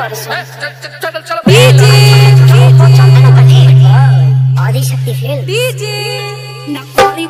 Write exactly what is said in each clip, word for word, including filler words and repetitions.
आदि Shakti film DJ नकारी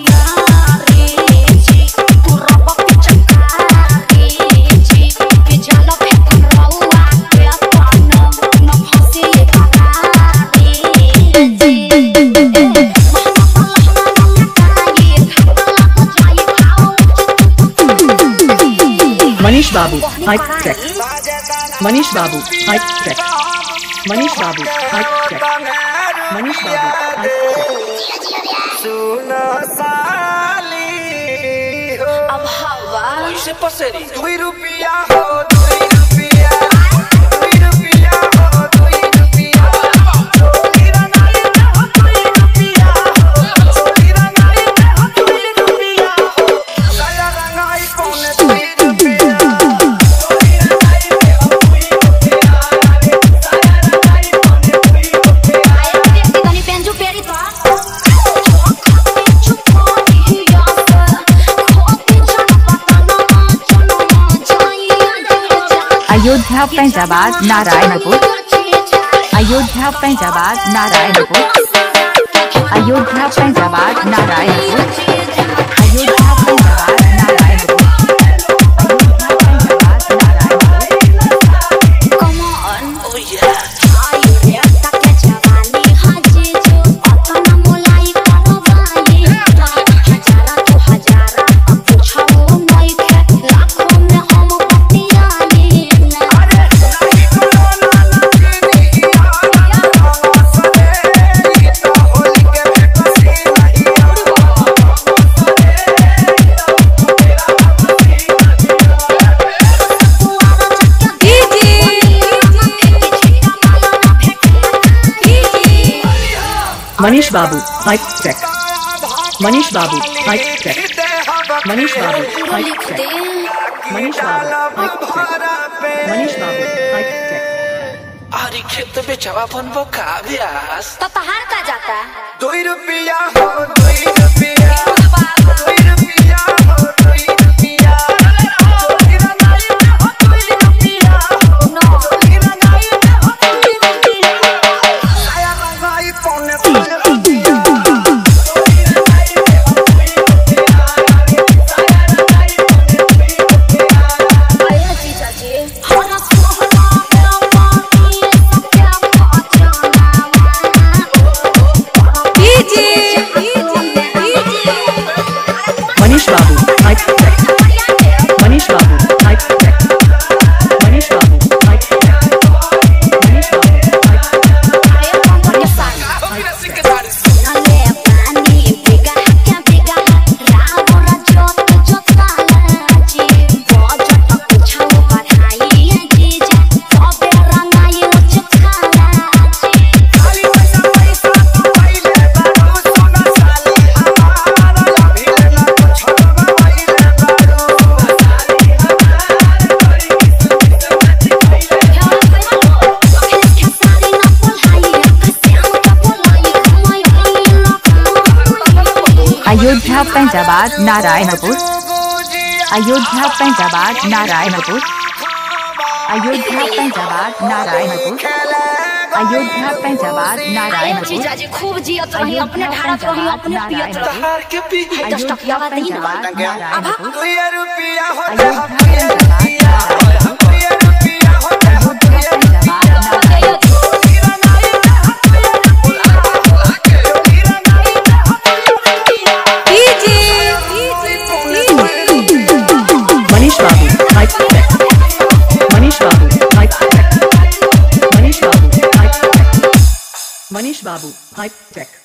Manish Babu, hype check. Manish Babu, hype check. Manish Babu, hype check. Manish Babu, hype check. सुनो साली हो अब हवा से पसेरी दुई रुपया हो दुई रुपया दुई रुपया हो दुई रुपया छोरी रंगाई में हो दुई रुपया छोरी रंगाई में हो दुई रुपया साया रंगाई पौने दुई रुपया छोरी रंगाई में हो दुई रुपया साया रंगाई पौने दुई रुपया आया व्यक्ति कनी पेंजू पेरी तो Ayodhya Faizabad Narayanpur Ayodhya Faizabad Narayanpur Ayodhya Faizabad Narayanpur Ayodhya Faizabad Narayanpur Manish Babu, hype check. Manish Babu, hype check. Manish Babu, hype check. Manish Babu, hype check. Manish Babu, hype check. आरी खेत बेचवा बनबो का व्यास तो तहार का जाता दुई रुपया हो दुई रुपया दुई रुपया हो दुई रुपया छोरी रंगाई में हो दुई रुपया छोरी रंगाई में हो दुई रुपया साया रंगाई पौने दुई रुपया छोरी रंगाई में हो दुई रुपया साया रंगाई पौने दुई रुपया आया जीजा जी Manish Babu, hype check. Manish Babu, hype check. Manish Babu, hype check. Manish Babu, hype Ayodhya Faizabad Narayanpur Ayodhya Faizabad Narayanpur Ayodhya Faizabad Narayanpur Ayodhya Faizabad Narayanpur जीजा जी खूब जियत रही अपने ढारत रही अपने पियत रही हार के पी हाय दस टकिया वाला ही ना नारायणपुर दुई रुपया हो अयोध्या दुई फैजाबाद रुपया हो दुई रुपया हो छोरी रंगाई में हो दुई रुपया छोरी रंगाई में हो दुई रुपया Manish Babu, hype check. Manish Babu, hype check. Manish Babu, hype check. Manish Babu, hype check.